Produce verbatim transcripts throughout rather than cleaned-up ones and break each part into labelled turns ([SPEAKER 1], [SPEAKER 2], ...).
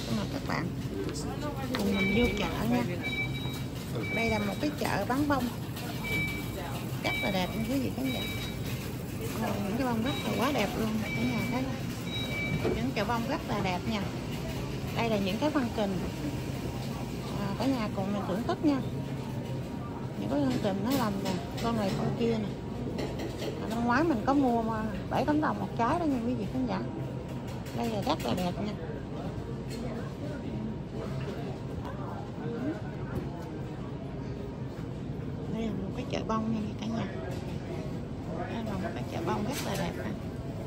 [SPEAKER 1] mà các bạn cùng mình vô chợ nha. Đây là một cái chợ bán bông rất là đẹp như quý vị khán giả. Ờ, những cái bông rất là quá đẹp luôn cả nhà thấy những chợ bông rất là đẹp nha. Đây là những cái phân kình à, cả nhà cùng mình thưởng thức nha. Những cái phân kình nó làm nè, con này con kia nè. À, năm ngoái mình có mua mà bảy tám đồng một trái đó nha quý vị khán giả. Đây là rất là đẹp nha. Đây là một cái chợ bông nha cả nhà. Đây là một cái chợ bông rất là đẹp nè.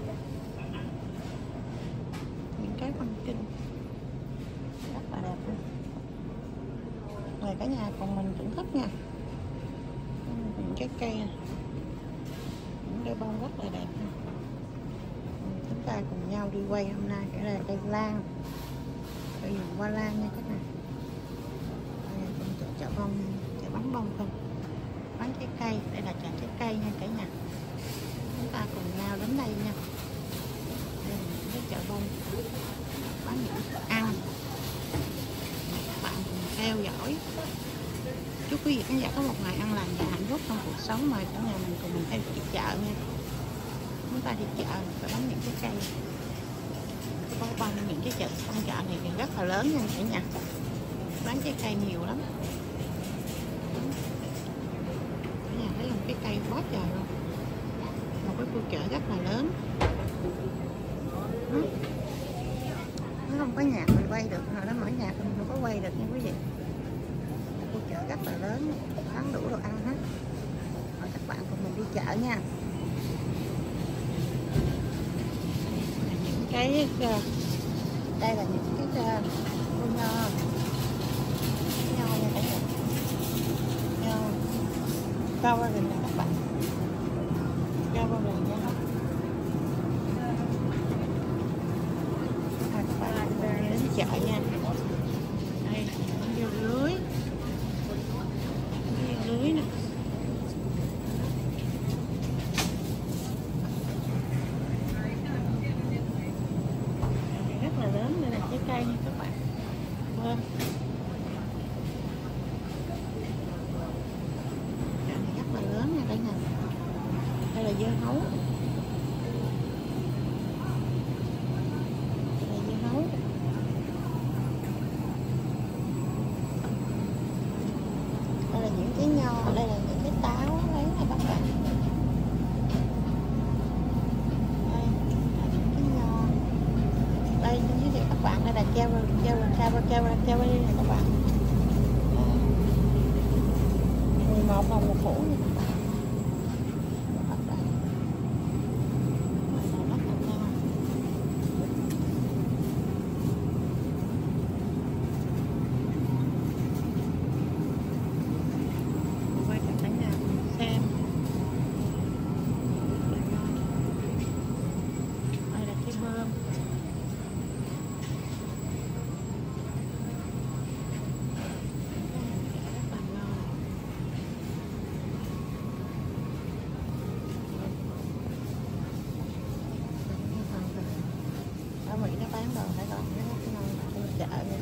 [SPEAKER 1] Những cái phân kinh rất là đẹp nè. Mời cả nhà cùng mình thưởng thức nha. Những cái cây này. Những cây bông rất là đẹp nè. Chúng ta cùng nhau đi quay hôm nay. Cái này là cây lan, cây dùng hoa lan nha các bạn. Đây là chợ, chợ bông, chợ bán bông không, bán trái cây. Đây là chợ trái cây nha cả nhà. Chúng ta cùng nhau đến đây nha. Đây là những cái chợ bông bán những thức ăn. Các bạn cùng theo dõi. Chúc quý vị khán giả có một ngày ăn lành và hạnh phúc trong cuộc sống. Mời cả nhà mình cùng mình theo đi chợ nha. Chúng ta đi chợ và bán những cái cây có bông. Những cái chợ trong chợ này thì rất là lớn nha cả nhà, bán trái cây nhiều lắm. Cả nhà thấy một cái cây quá trời luôn, một cái khu chợ rất là lớn. Nó không có nhạc mình quay được, hồi đó mở nhạc mình không có quay được nha quý vị. Khu chợ rất là lớn, bán đủ đồ ăn hết. Rồi các bạn cùng mình đi chợ nha. Cái đây là những cái nho nho nha cả nhà, nho cao qua rừng này các bạn, cao qua rừng nha. À, các bạn cùng đến chợ nha. Đây dưa lưới, dưa lưới nè. Lớn đây là trái cây nha các bạn. Vâng. Chợ này rất là lớn nha cả nhà. Đây là dưa hấu. Đây là dưa hấu. Đây là những cái nho, đây là những cái táo đấy nè các bạn. Đây như thế các bạn, đây là cherry cherry cherry cherry cherry này các bạn. mười một đồng một củ nha các bạn. Các bạn. Đây là rất là ngon. Quay cho cả nhà xem. Đây là cái bơm. Ở Mỹ nó bán đồ phải còn nó ngon ở chợ này.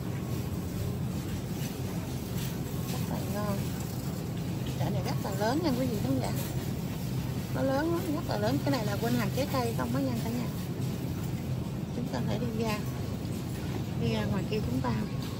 [SPEAKER 1] Rất là ngon. Chợ này rất là lớn nha quý vị khán giả. Nó lớn lắm, rất là lớn. Cái này là bên hàng trái cây không có nha cả nhà. Chúng ta phải đi ra đi ra ngoài kia chúng ta